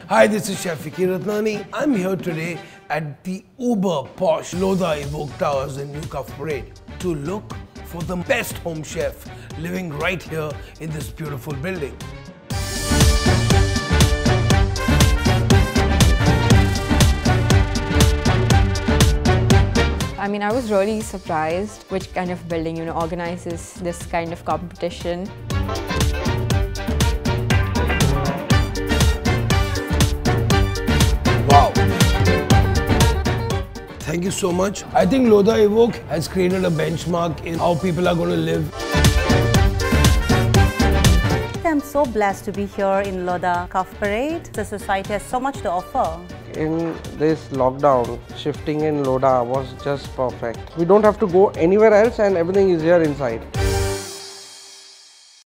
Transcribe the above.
Hi, this is Chef Vicky Ratnani. I'm here today at the uber posh Lodha Evoque Towers in New Cuff Parade to look for the best home chef living right here in this beautiful building. I mean, I was really surprised which kind of building, organizes this kind of competition. Wow! Thank you so much. I think Lodha Evoque has created a benchmark in how people are going to live. I'm so blessed to be here in Lodha Cuff Parade. The society has so much to offer. In this lockdown, shifting in Lodha was just perfect. We don't have to go anywhere else and everything is here inside.